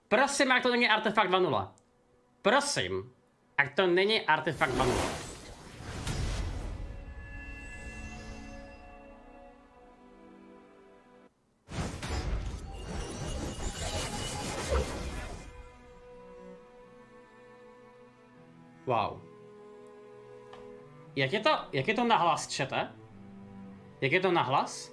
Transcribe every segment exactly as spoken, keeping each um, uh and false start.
Prosím, ať to není artefakt dva nula. Prosím, ať to není artefakt dva nula. Wow. Jak je to, jak je to nahlas, čete? Jak je to nahlas?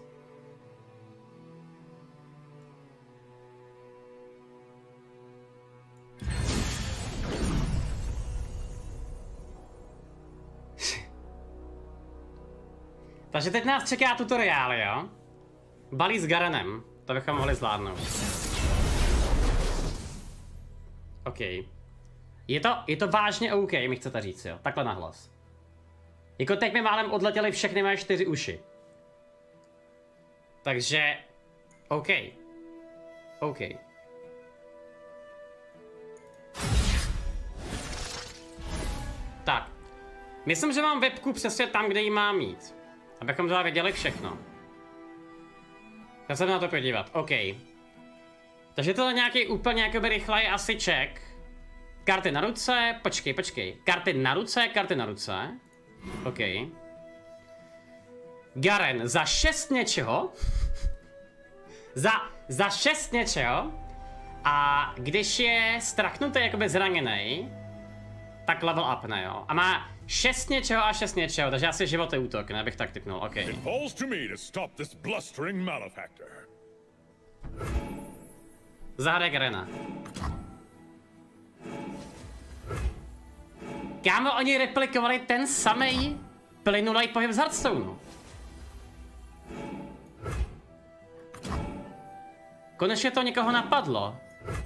Takže teď nás čeká tutoriál, jo? Balí s Garenem. To bychom mohli zvládnout. OK. Je to, je to vážně OK, mi chcete říct, jo? Takhle nahlas. Jako teď mi málem odletěly všechny moje čtyři uši. Takže... OK. OK. Tak. Myslím, že mám webku přesně tam, kde ji mám mít. Abychom teda věděli všechno. Já se na to podívat. OK. Takže tohle nějaký úplně jakoby rychlej asi check. Karty na ruce, počkej, počkej. Karty na ruce, karty na ruce. OK. Garen, za šest něčeho. za, za šest něčeho. A když je strachnutý jakoby zraněný, tak level upne, jo. A má šest něčeho a šest něčeho, takže asi život je útok, ne, bych tak typnul, OK. Zahraje Garena. Kámo, oni replikovali ten samej plynulej pohyb z Hearthstoneu. Konečně to někoho napadlo.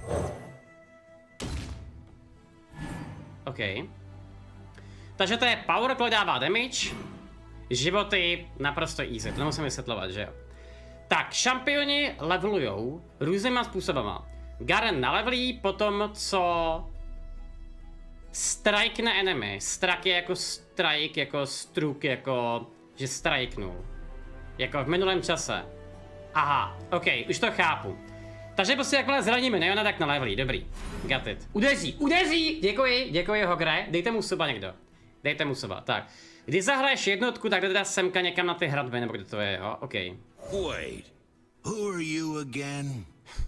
OK. Takže to je power, který dává damage. Životy naprosto easy, to nemusím vysvětlovat, že jo. Tak, šampioni levelujou různýma způsobama. Garen nalevelí potom, co strike na enemy. Strike je jako strike, jako struk, jako že striknul. Jako v minulém čase. Aha, OK, už to chápu. Takže prostě jakmile zraníme Neona, tak nalevelí, dobrý. Got it. Udeří, udeří! Děkuji, děkuji Hogre, dejte mu suba někdo. Dejte mu suba, tak. Když zahraješ jednotku, tak jde teda semka někam na ty hradby, nebo kde to je, jo? OK. Wait, who are you again?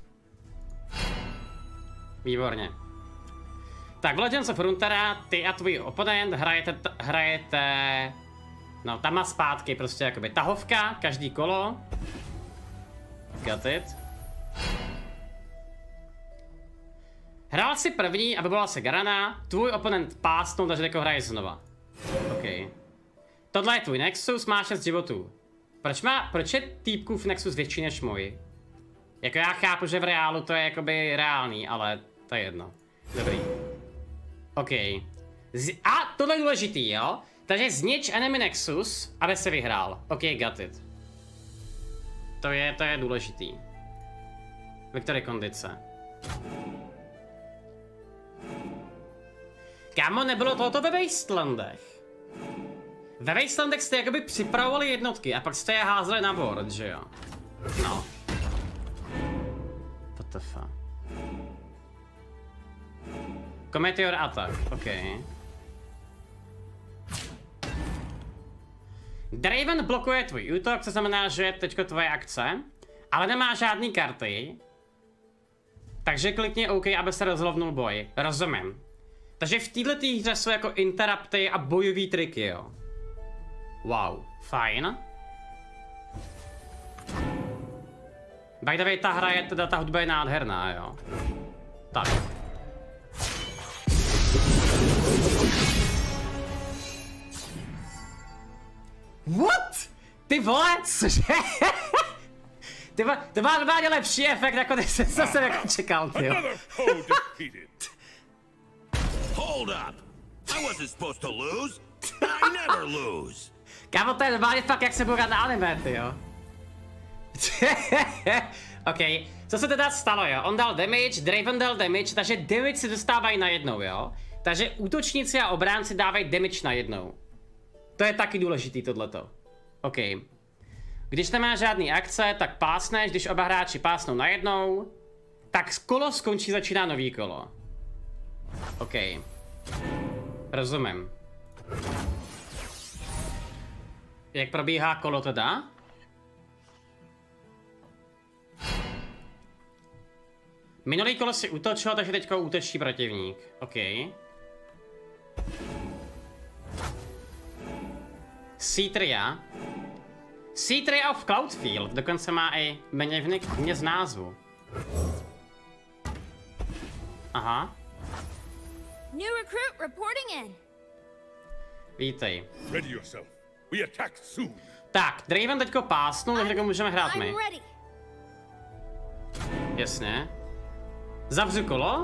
Výborně. Tak, v Legends of Runeterra, ty a tvůj oponent hrajete, hrajete... No, tam má zpátky prostě jakoby tahovka, každý kolo. Got it. Hrál si první a vyvolal se Garana, tvůj oponent pásnul, takže jako hraje znova. OK. Tohle je tvůj Nexus, má šest životů. Proč má, proč je týpkův Nexus větší než můj? Jako já chápu, že v reálu to je jakoby reálný, ale to je jedno. Dobrý. OK. Z a tohle je důležitý, jo? Takže znič enemy Nexus, aby se vyhrál. OK, got it. To je, to je důležitý. Victory kondice. Kámo, nebylo tohoto ve Wastelandech. Ve Wastelandech jste jakoby připravovali jednotky a pak jste je házeli na board, že jo? No. What the fuck? Meteor attack, OK. Draven blokuje tvůj útok, co znamená, že je teďko tvoje akce, ale nemá žádný karty. Takže klikni OK, aby se rozlovnul boj. Rozumím. Takže v této hře jsou jako interrupty a bojový triky, jo. Wow, fajn. By the way, ta hra je teda, ta hudba je nádherná, jo. Tak. What? Ty vole, cože? Ty vole, to má normálně lepší efekt, jako ty se zase jako čekal, ty jo. Hold up! I wasn't supposed to lose. I never lose. Kámo, to je normálně fakt, jak se bude na anime, ty jo. OK, co se teda stalo, jo? On dal damage, Draven dal damage, takže damage si dostávají najednou, jo? Takže útočníci a obránci dávají damage najednou. To je taky důležitý tohleto. OK. Když nemá žádný akce, tak pásneš, když oba hráči pásnou najednou, Tak kolo skončí, začíná nový kolo. OK. Rozumím. Jak probíhá kolo teda? Minulý kolo si útočil, takže teďko útočí protivník. OK. Citria. Citria of Cloudfield. Dokonce má i jmenivník mě z názvu. Aha. New recruit reporting in. Vítej. Ready yourself. We attack soon. Tak, Draven teďko pásnul, takže teďko můžeme hrát my. I'm ready. Jasně. Zavřu kolo.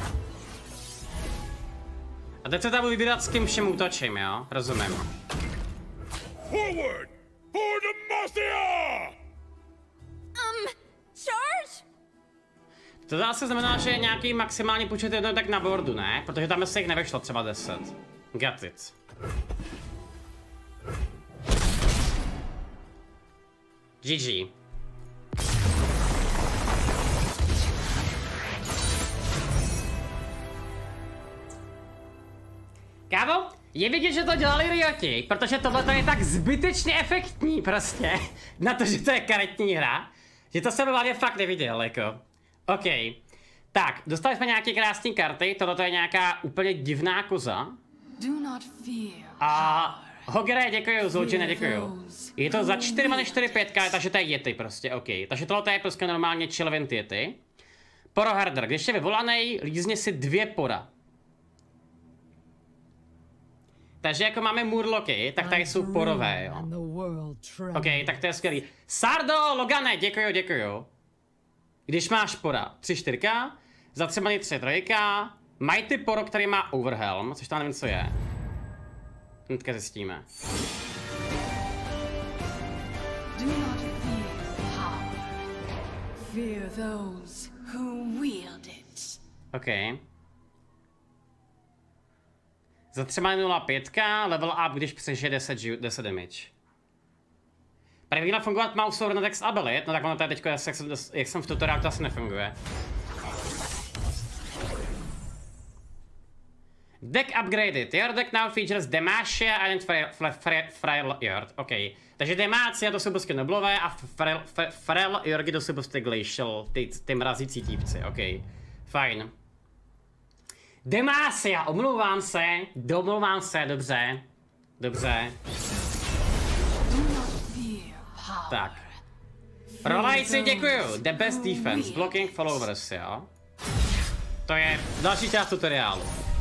A teď se tam budu vybírat, s kým všem útočím, jo? Rozumím. Forward! For Demacia! Um, charge? To zase znamená, že je nějaký maximální počet jednotek na boardu, ne? Protože tam se jich nevešlo třeba deset. Got it. G G. Kámo, je vidět, že to dělali Rioti, protože tohle je tak zbytečně efektní prostě, na to, že to je karetní hra, že to jsem vlastně fakt neviděl, jako. OK. Tak, dostali jsme nějaké krásné karty, tohle je nějaká úplně divná koza. A Hogere, děkuju, Zolčine, děkuju. Je to za čtyři many čtyři pět, takže to je Yeti prostě, OK. Takže tohle je prostě normálně chillvent Yeti. Poro Harder, když je vyvolanej, lízně si dvě pora. Takže jako máme Murloky, tak tady jsou porové, jo. OK, tak to je skvělý. Sardo, Logane, děkuju, děkuju. Když máš pora tři čtyřka, za tři many tři trojka, Mighty poro, který má Overhelm, což tam nevím, co je. Hnedka zjistíme. OK. Za třeba nula pět, level up, když přežije deset, deset damage. Prý měla fungovat mouse over next ability, no tak ono to je teďko, jak jsem, jak jsem v tutoriálu, to asi nefunguje. Deck upgraded. Your deck now features Demacia and Frail Yard. OK. Takže Demacia to jsou prostě noblové a Frail, frail Yorgy to jsou prostě Glacial, ty, ty mrazící típci. OK. Fajn. Demacia, omlouvám se, domlouvám se, dobře. Dobře. Tak. Prolajci, děkuju. The best defense, blocking followers, jo. To je další část tutoriálu.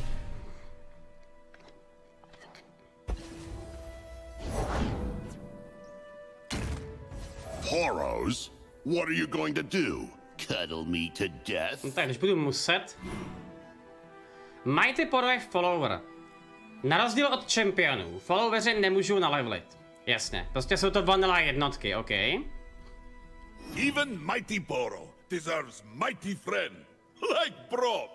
Poros? What are you going to do? Cuddle me to death? No tak, když budu muset. Mighty Poro je follower. Na rozdíl od championů, followeri nemůžou nalevelit. Jasně, prostě jsou to vanilla jednotky, OK? Even Mighty Poro deserves mighty friend, like Bro.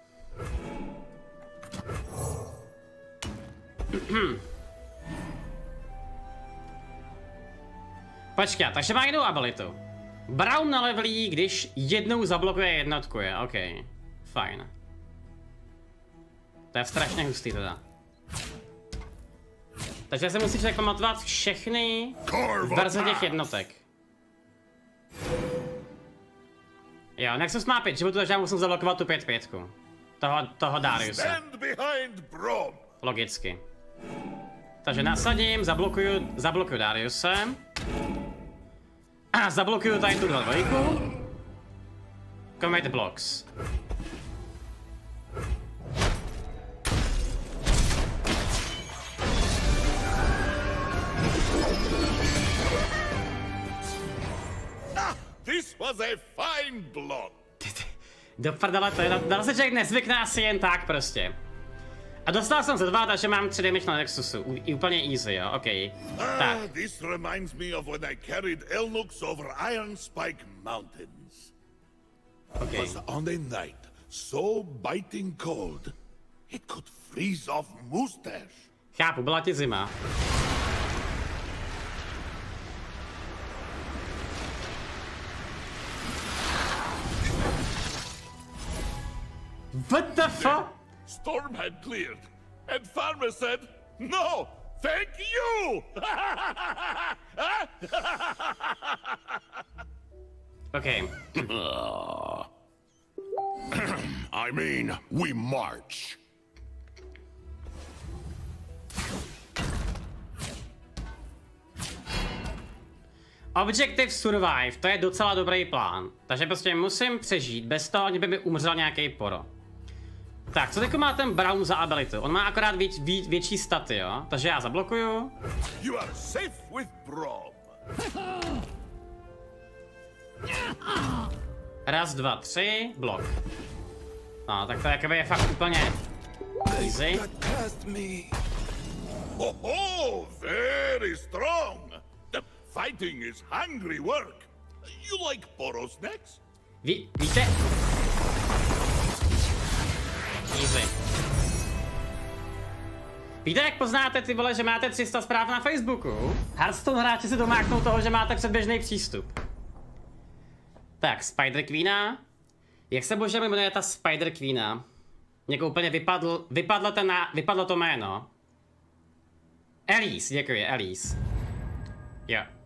Počkej, takže má jinou abilitu. Brown nalevelí, když jednou zablokuje jednotku, je, OK. Fajn. To je strašně hustý teda. Takže se musí člověk pamatovat všechny verze těch jednotek. Jo, Nexus má pět životů, takže já musím zablokovat tu pět pětku. Toho, toho Dariuse. Logicky. Takže nasadím, zablokuju, zablokuju Dariuse. A zablokuju tady tu dva dvojku. Commit blocks. This was a fine block. Do prdele, to je, dal se člověk nezvykne asi jen tak prostě. A dostal jsem ze dva, takže mám tři damage na Nexusu, U, úplně easy, jo, ok. Tak. Ah, this reminds me of when I carried Elnux over Iron Spike Mountains. Okay. It was on a night so biting cold, it could freeze off Moustache. Chápu, byla ti zima. What the fuck? Storm had cleared, and Farmer said, "No, thank you." Okay. I mean, we march. Objective Survive, to je docela dobrý plán. Takže prostě musím přežít, bez toho, aniž by mi umřel nějaký poro. Tak, co teď má ten Braum za ability? On má akorát vět, vě, větší staty, jo? Takže já zablokuju. You are safe with Braum. Raz, dva, tři, blok. No, tak to jakoby je fakt úplně easy. Oh, oh, very strong. The fighting is hungry work. You like poro snacks? Ví, víte? Easy. Víte, jak poznáte, ty vole, že máte tři sta zpráv na Facebooku? Hearthstone hráči si domáknou toho, že máte předběžný přístup. Tak, Spider Queena. Jak se bože jmenuje ta Spider Queena? Něko úplně vypadl, vypadlo, ten, vypadlo to jméno. Elise, děkuji, Elise. Jo.